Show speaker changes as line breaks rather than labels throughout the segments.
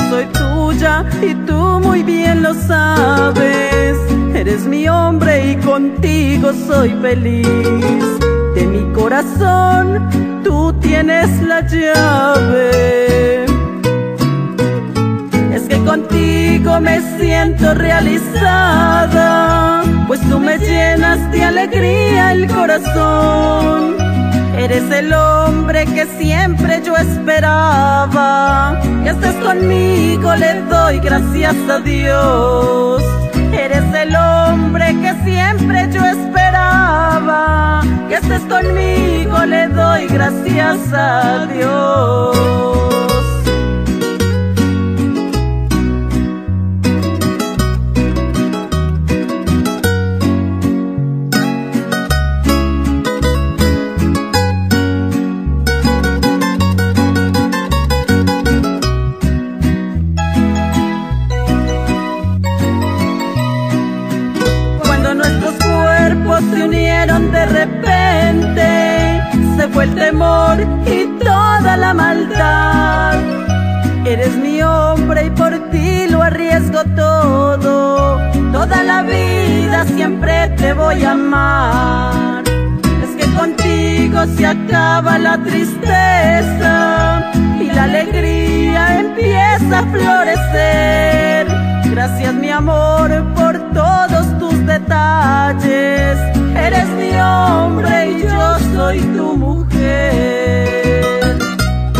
soy tuya y tú muy bien lo sabes. Eres mi hombre y contigo soy feliz. De mi corazón tú tienes la llave. Es que contigo me siento realizada, pues tú me llenas de alegría el corazón. Eres el hombre que siempre yo esperaba. Que estés conmigo le doy gracias a Dios. Eres el hombre que siempre yo esperaba. Que estés conmigo le doy gracias a Dios. Se unieron de repente, se fue el temor y toda la maldad. Eres mi hombre y por ti lo arriesgo todo. Toda la vida siempre te voy a amar. Es que contigo se acaba la tristeza y la alegría empieza a florecer. Gracias mi amor por todos tus detalles. Eres mi hombre y yo soy tu mujer.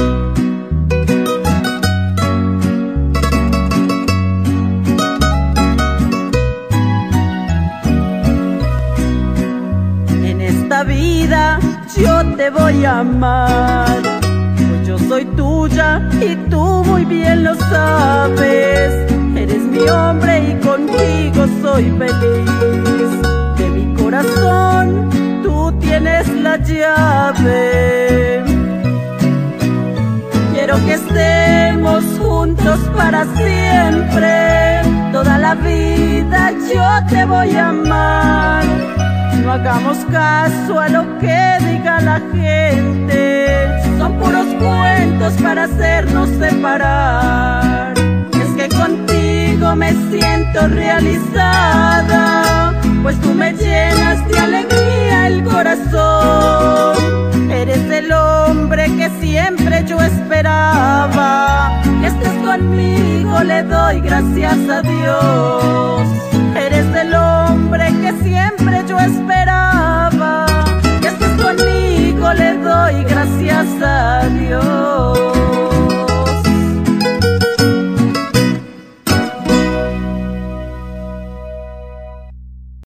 En esta vida yo te voy a amar, pues yo soy tuya y tú muy bien lo sabes. Eres mi hombre y contigo soy feliz. De mi corazón tú tienes la llave. Quiero que estemos juntos para siempre. Toda la vida yo te voy a amar. No hagamos caso a lo que diga la gente. Son puros cuentos para hacernos separar. Es que contigo me siento realizada, pues tú me llenas de alegría el corazón. Eres el hombre que siempre yo esperaba. Que estés conmigo le doy gracias a Dios. Eres el hombre que siempre yo esperaba. Que estés conmigo le doy gracias a Dios.